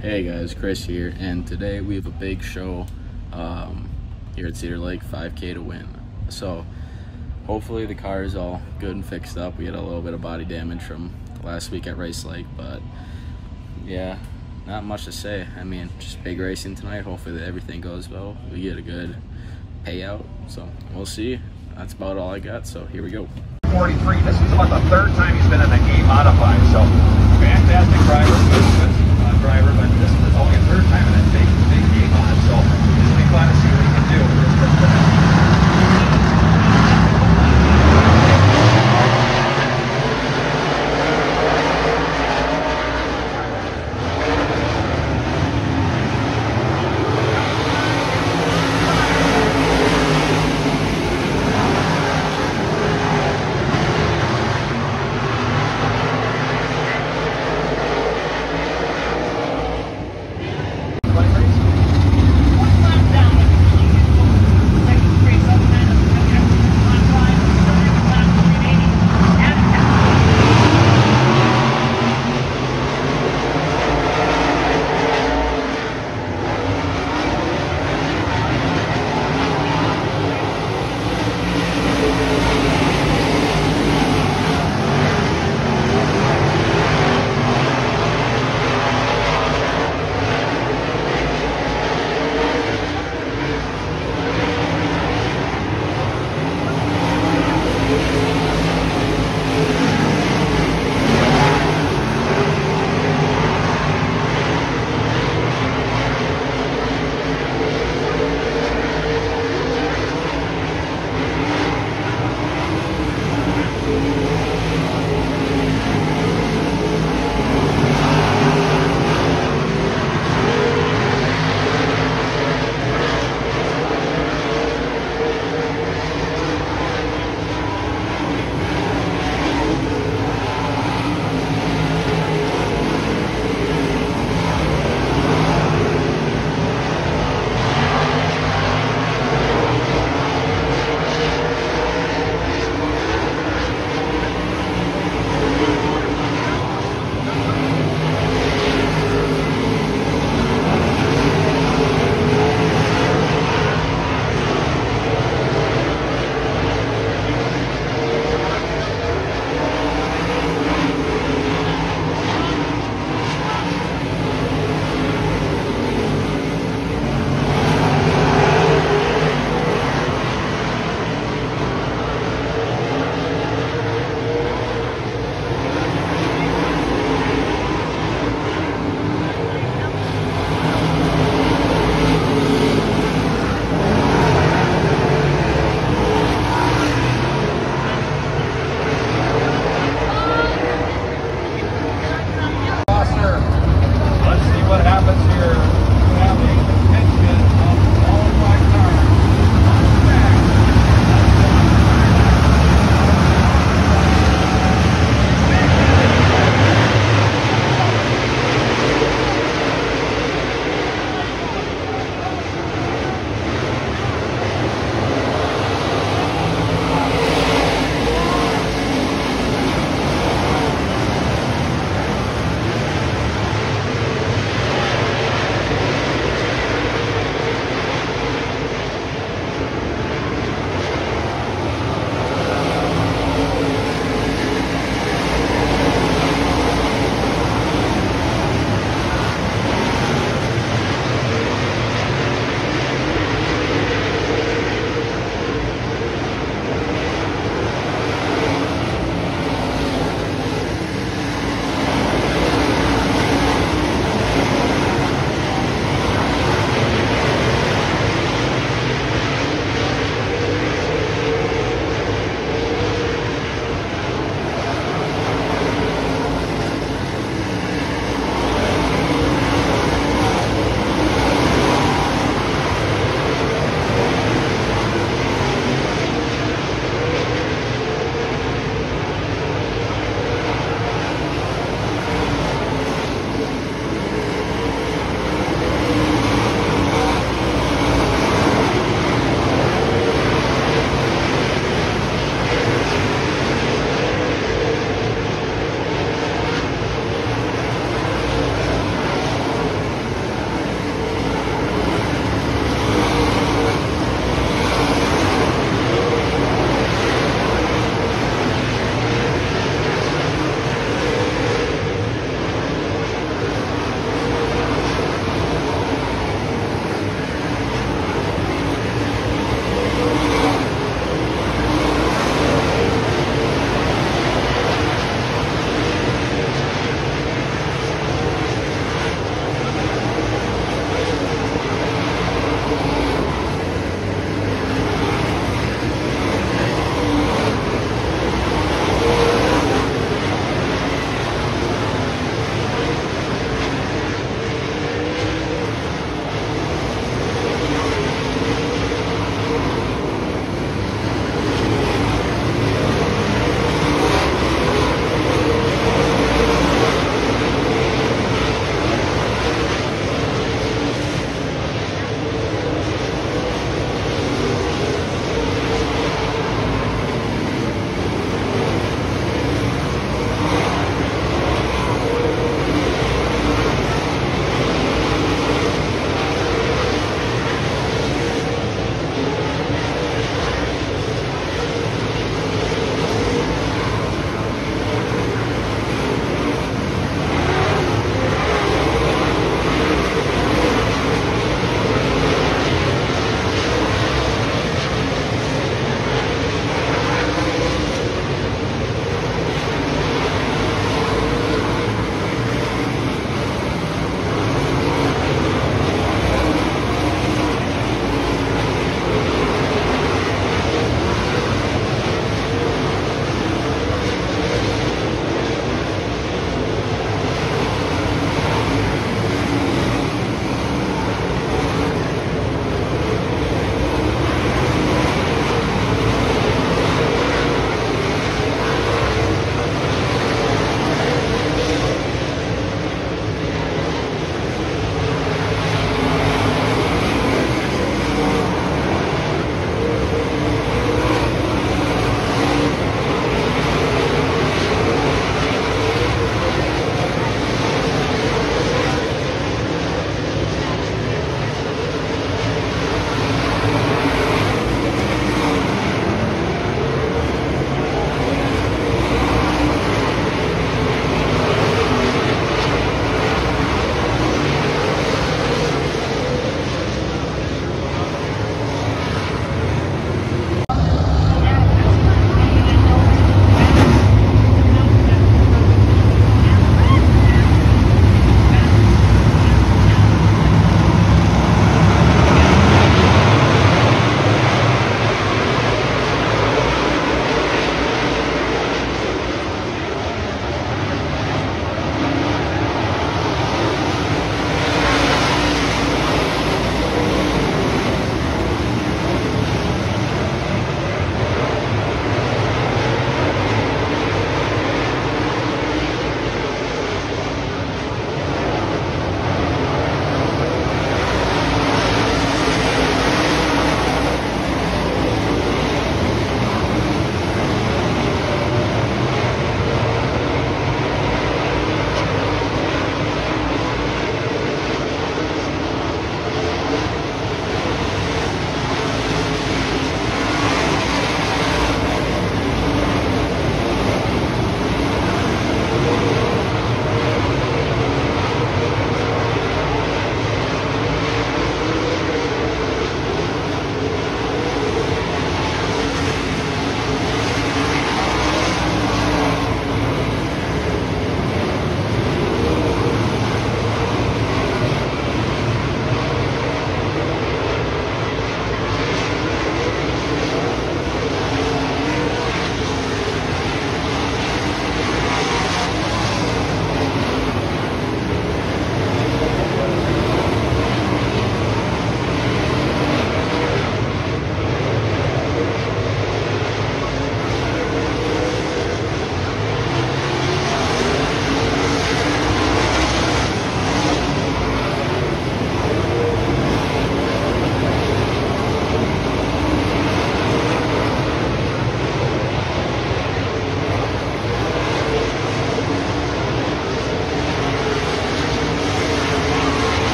Hey guys, Chris here, and today we have a big show here at Cedar Lake, 5K to win. So hopefully the car is all good and fixed up. We had a little bit of body damage from last week at Rice Lake, but yeah, not much to say. I mean, just big racing tonight. Hopefully that everything goes well. We get a good payout, so we'll see. That's about all I got, so here we go. 43. This is about the third time he's been in the game modified, so fantastic driver, good driver, but this is only a third time in a big game on it, so we'll be glad to see what he can do.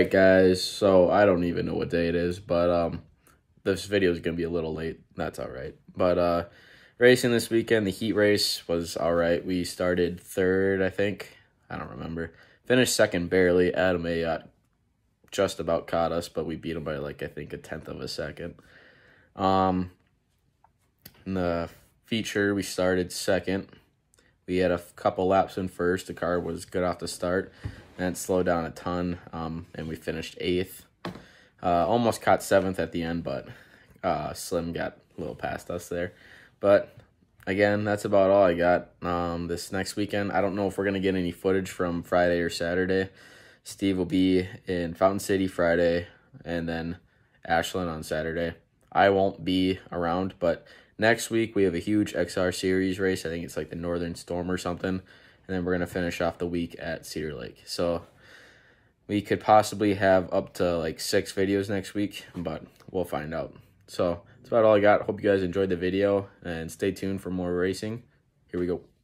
right, guys, so I don't even know what day it is, but this video is gonna be a little late. That's all right. But racing this weekend, the heat race was all right. We started third, I think. I don't remember. Finished second barely. Adam Ayotte just about caught us, but we beat him by like I think a tenth of a second. In the feature, we started second. We had a couple laps in first. The car was good off the start, and it slowed down a ton, and we finished 8th. Almost caught 7th at the end, but Slim got a little past us there. But again, that's about all I got. This next weekend, I don't know if we're going to get any footage from Friday or Saturday. Steve will be in Fountain City Friday, and then Ashland on Saturday. I won't be around, but next week, we have a huge XR Series race. I think it's like the Northern Storm or something. And then we're going to finish off the week at Cedar Lake. So we could possibly have up to like 6 videos next week, but we'll find out. So that's about all I got. Hope you guys enjoyed the video, and stay tuned for more racing. Here we go.